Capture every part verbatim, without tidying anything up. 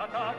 атак.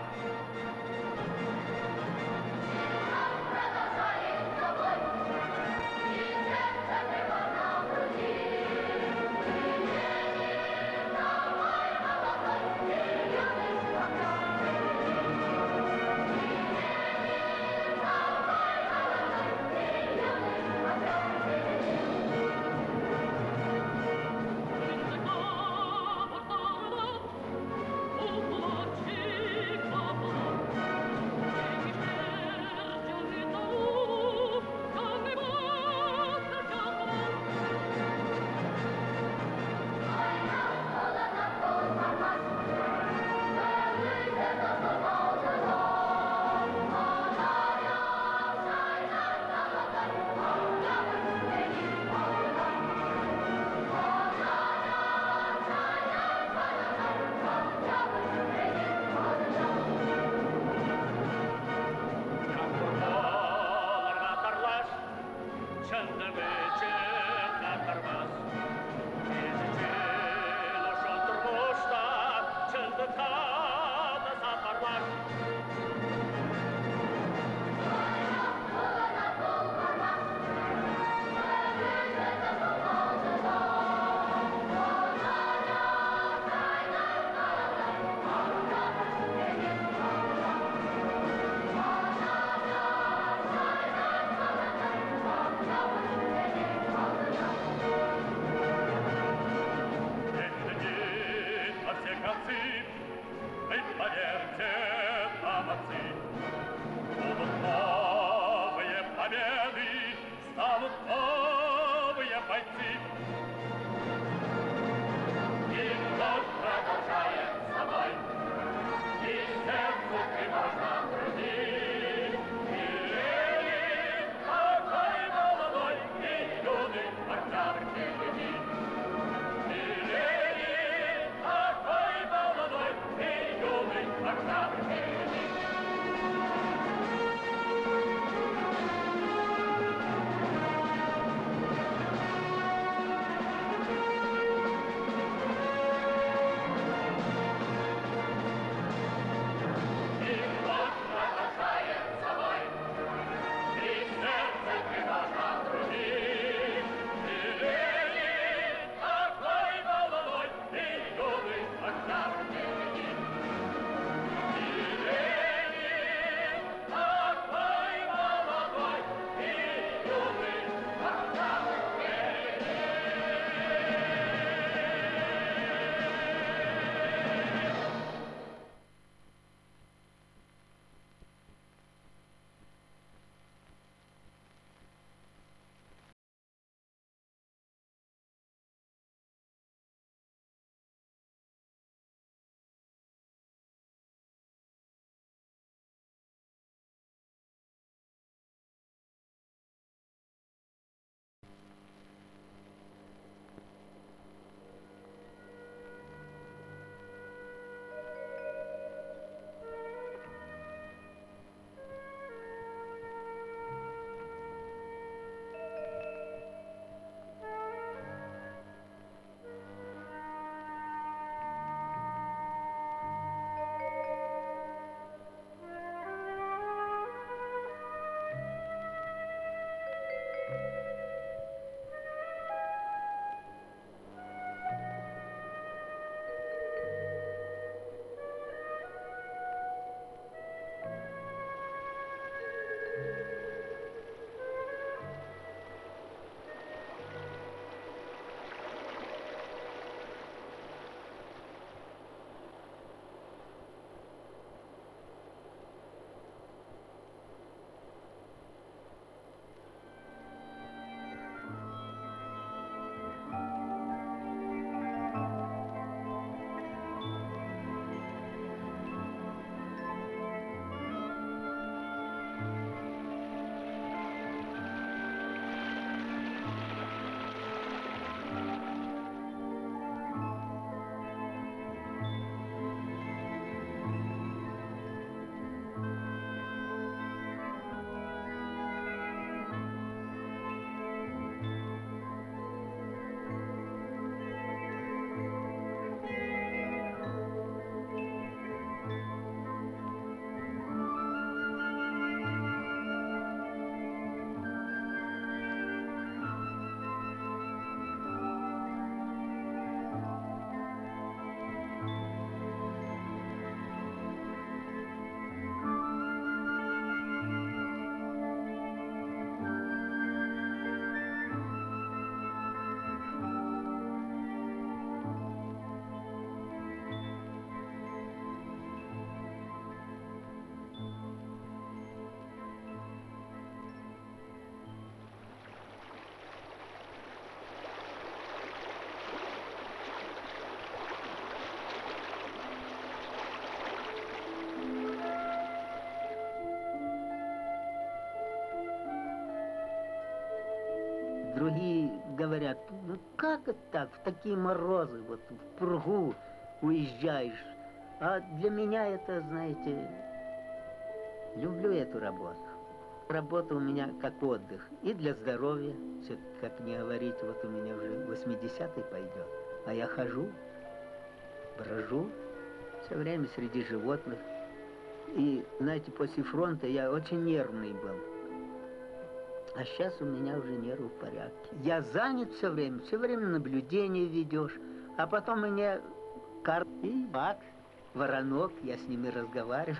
Другие говорят, ну как это так, в такие морозы, вот в пургу уезжаешь. А для меня это, знаете, люблю эту работу. Работа у меня как отдых и для здоровья. Все-таки, как не говорить, вот у меня уже восьмидесятый пойдет. А я хожу, брожу все время среди животных. И, знаете, после фронта я очень нервный был. А сейчас у меня уже нервы в порядке. Я занят все время, все время наблюдение ведешь. А потом мне карп и бак, воронок, я с ними разговариваю.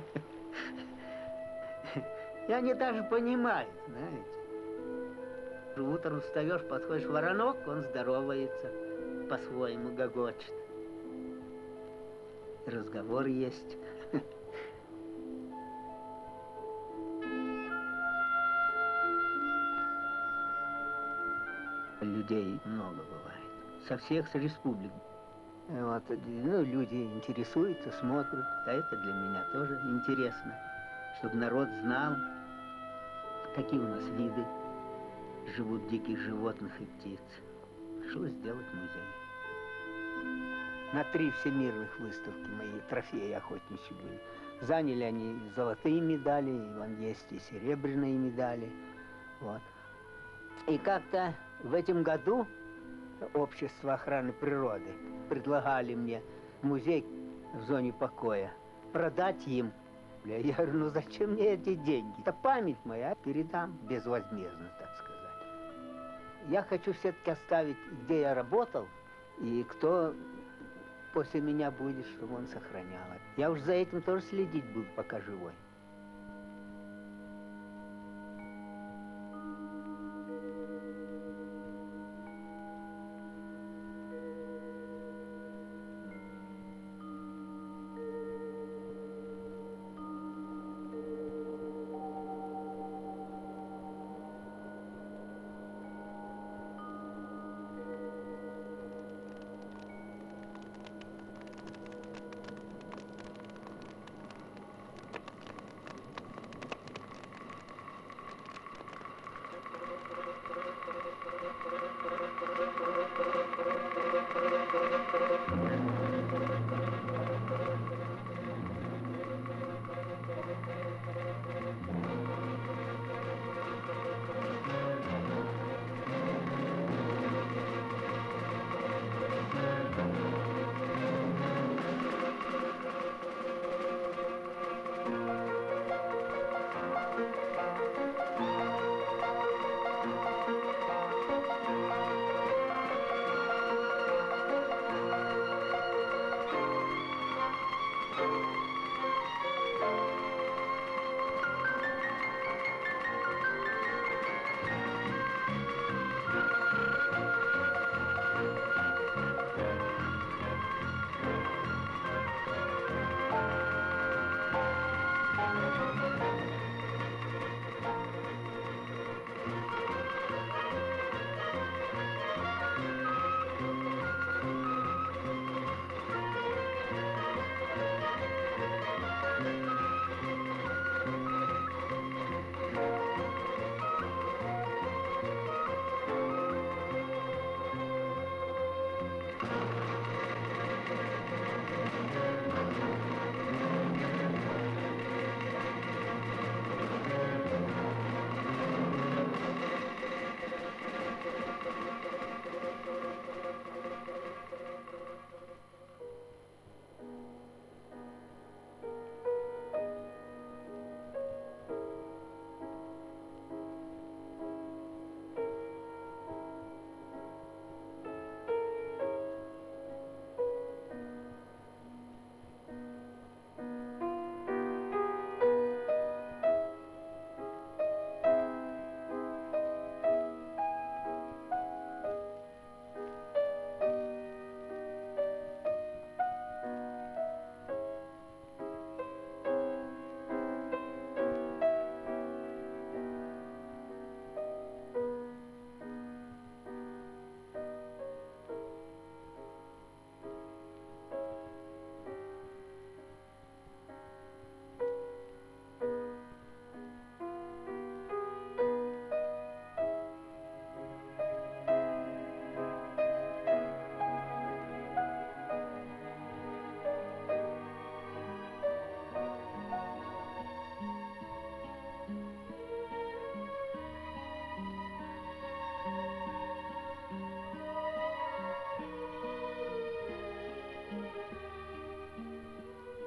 И они даже понимают, знаете. Утром встаешь, подходишь, воронок, он здоровается, по-своему гогочет. Разговор есть. Людей много бывает. Со всех республик. Вот, ну, люди интересуются, смотрят. А это для меня тоже интересно. Чтобы народ знал, какие у нас виды живут диких животных и птиц. Что сделать музей? На три всемирных выставки мои трофеи охотничьи были. Заняли они золотые медали, и вон есть и серебряные медали. Вот. И как-то в этом году Общество охраны природы предлагали мне музей в зоне покоя продать им. Я говорю, ну зачем мне эти деньги? Это память моя, передам безвозмездно, так сказать. Я хочу все-таки оставить, где я работал, и кто после меня будет, чтобы он сохранял. Я уж за этим тоже следить буду, пока живой.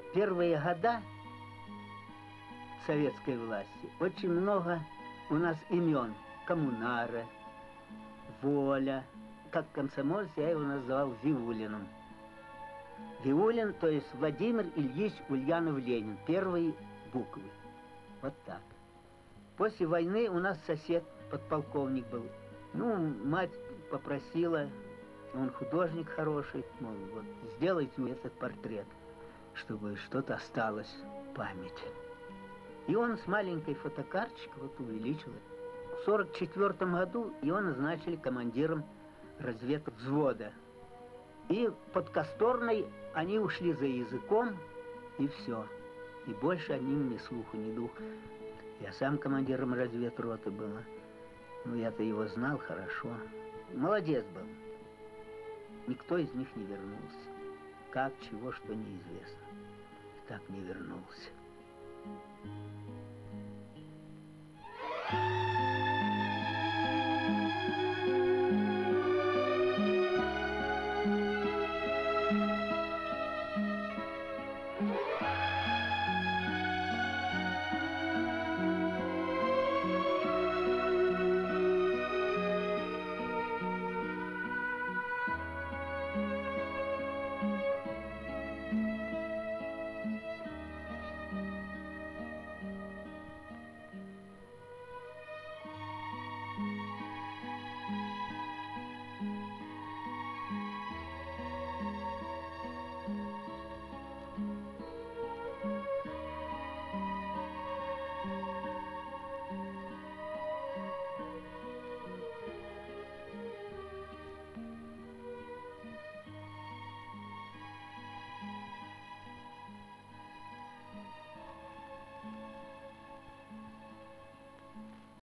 первые года советской власти очень много у нас имен. Коммунара, Воля. Как комсомолец я его называл Виулиным. Виулин, то есть Владимир Ильич Ульянов-Ленин. Первые буквы. Вот так. После войны у нас сосед, подполковник был. Ну, мать попросила, он художник хороший, мол, вот, сделайте этот портрет, чтобы что-то осталось в памяти. И он с маленькой фотокарточкой вот увеличил. В сорок четвёртом году его назначили командиром разведвзвода. И под Косторной они ушли за языком, и все. И больше о ним ни слуху, ни духу. Я сам командиром разведроты был. Ну, я-то его знал хорошо. Молодец был. Никто из них не вернулся. Как, чего, что неизвестно. И так не вернулся.